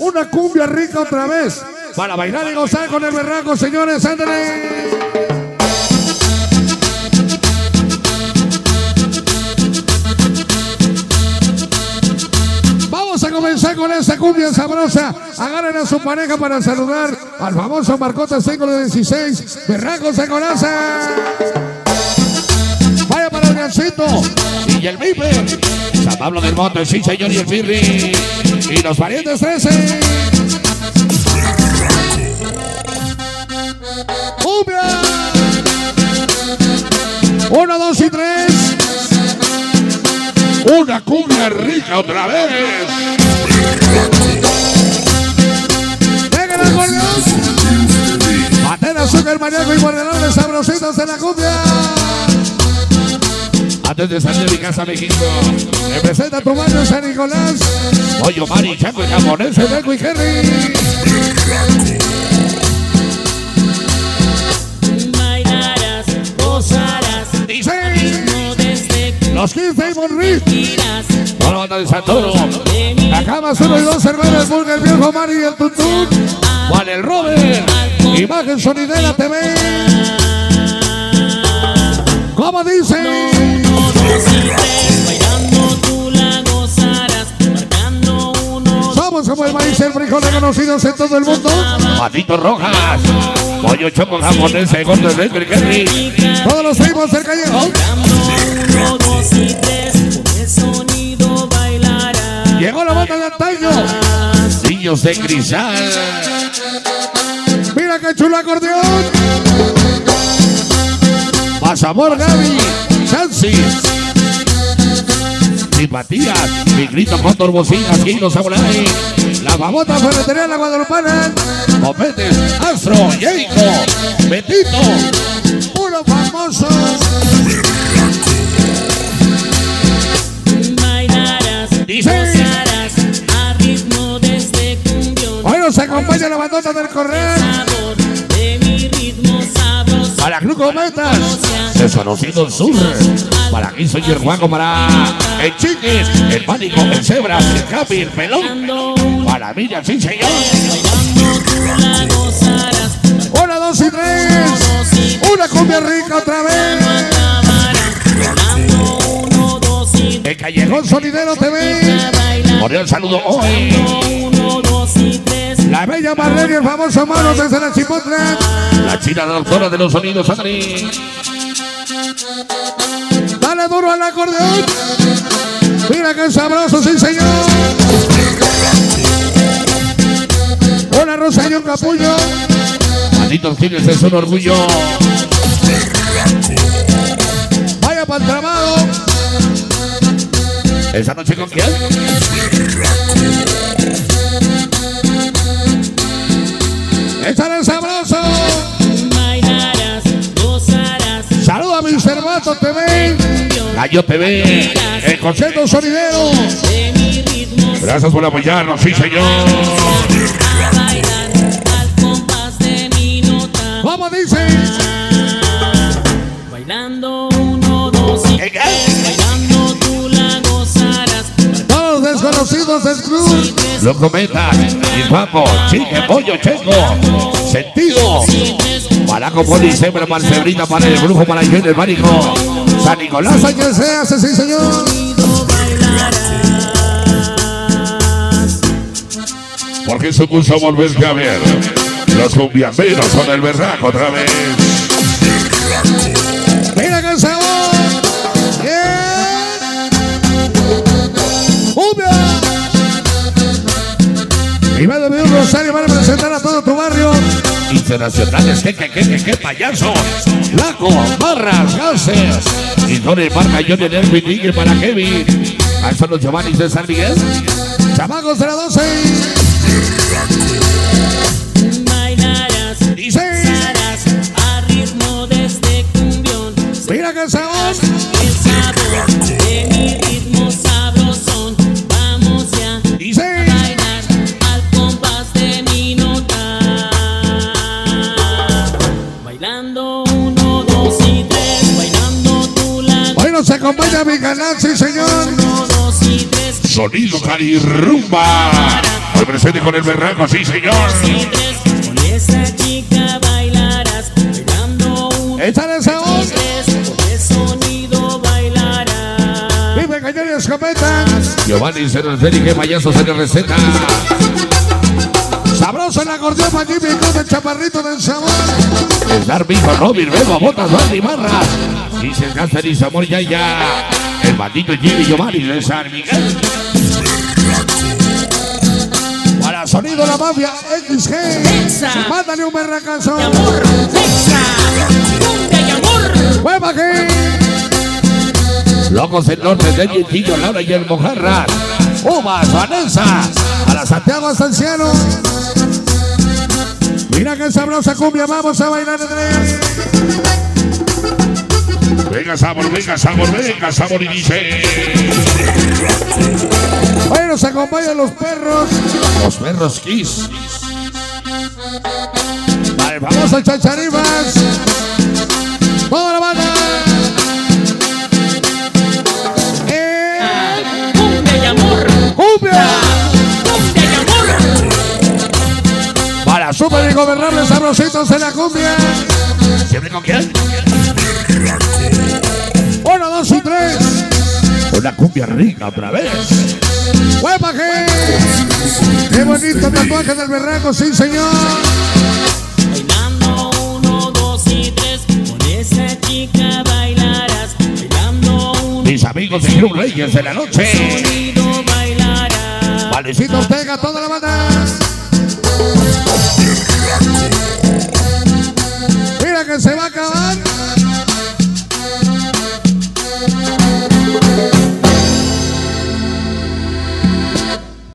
Una cumbia rica otra vez. Para bailar y gozar con el berraco, señores. ¡Ándale! Vamos a comenzar con esa cumbia sabrosa. Agarren a su pareja para saludar al famoso Marcota Século 16. Berraco se conoce. Vaya para el Gancito y el Viper. San Pablo del Monte, sí señor, y el Pirri. Y los parientes 13. ¡Cumbia! 1, 2 y 3. Una cumbia rica otra vez. ¡Venga el acordeón! Matera, azúcar, mariaco y mordelones sabrositos en la cumbia. Antes de salir de mi casa, México, me presenta tu barrio San Nicolás. Pollo, Mari, Chaco y Japonés, Edeco y Henry. Bailarás, gozarás. Dice Los 15 y Monriz. Toda la banda de Santoro. La Camas 1 y 2, hermanos Bulga, el viejo Mari y el Tutún. Juan el Robert. Imagen Sonidera TV. ¿Cómo dice? Bailando tú la gozarás, marcando uno. Somos como el maíz, el frijol, reconocidos en todo el mundo. Patitos Rojas, Pollo Choco Japonés, Gordo de Henry. Todos los ritmos del callejón. 1, 2 y 3, con el sonido bailarás. Llegó la banda de antaño. Niños de cristal. Mira qué chulo acordeón. Pasamor, Gaby, Chancy. Simpatías, mi grito con torbocinas, kilos samurai. La famosa ferretería de la Guadalupana. Copetes, Astro, Jayco, Betito. Unos famosos. Bailarás, gozarás a ritmo de este cumbión. Hoy nos acompaña la bandota del correr. Sabor de mi ritmo sabroso. Para Club Cometas, Desconocido el Sur. Para aquí soy el Juaco, para el Chiquis, el Pánico, el Zebra, el Capi, el Pelón. Para Miriam, sí señor. 1, 2 y 3. Una cumbia rica otra vez. El Callejón Sonidero TV. Por el saludo hoy. La bella Marlene y el famoso Mano desde la Chipotla. La china doctora de los sonidos, Adri. Dale duro al acordeón. Mira qué sabroso, sí señor. Hola Rosa y un capullo. Malditos Tigres es un orgullo. Vaya para el trabajo. ¿Esa noche con quién? ¡Échale sabroso! Bailarás, gozarás. Saluda a mis hermanos TV. Gallo TV. El concierto sonidero. De mi ritmo Gracias por apoyarnos, sí señor. a bailar al compás de mi nota. ¿Cómo dice? Bailando 1, 2 y 3. Bailando tú la gozarás. Todos los desconocidos del club. Lo comentan. Y guapo, chique, pollo, checo. Sentido. Malaco, Poli, Zebra, Marcebrina, para el brujo, para el del Mánico. San Nicolás, hay que se hace, sí señor. Porque se puso a volverse a ver. Los cumbiamberos son el berraco otra vez. Mira qué sabor. Bien. Cumbia. Y va a venir un Rosario para presentar a todo tu barrio. Internacionales, qué payaso. Laco, Barras, Gases. Y Tony Parca, Johnny Nervi, Tigre para Kevin. Ahí son los Giovanni de San Miguel. Chamacos de la 12. Bailarás, Dice. gozarás a ritmo de este cumbión. Mira qué sabor. El sabor de mi ritmo sabrosón. Vamos ya. Dice. Bailar al compás de mi nota. Bailando 1, 2 y 3. Bailando tú la. Hoy nos acompaña mi canal, sí señor. 1, 2 y 3. Sonido Carirrumba. Se presente con el berraco, sí señor. Y tres, con esa chica bailarás, bailando un, Échale esa voz. tres, con el sonido bailarás. Vive Cañón y Escopeta. Giovanni se nos ve y que payaso se le receta. Sabroso el acordeón para Jimmy con el chaparrito del sabor. Es dar mijo, Robin, Bebo, Botas, Barry, Barras. Y se gasta y Samor ya. El bandito Jimmy Giovanni de San Miguel. Para sonido la mafia XG. Exa. Mándale un berracazo. Y amor, Exa, cumbia y amor. ¡Hueva aquí! Locos del norte de Yentillo, Laura y el Mojarras. Uvas, Vanessa. A la Santiago hasta Anciano. Mira qué sabrosa cumbia, vamos a bailar de tres. Venga sabor, venga sabor, venga sabor y dice. Hoy nos acompañan los perros. Los perros Kiss. Vale, vamos a Chacharibas. Toda la banda. Cumbia y amor. ¡Cumbia! Cumbia y amor. Para super ingobernables sabrositos de la cumbia. ¿Siempre con quién? 1, 2 y 3. Una cumbia rica otra vez. ¡Huepaje! ¡Qué bonito tatuaje del berraco, sí señor! Bailando 1, 2 y 3, con esa chica bailarás, bailando un, Mis amigos de Club Reyes de la noche. sonido bailarás. Valecito Ortega, toda la banda. Mira que se va a acabar.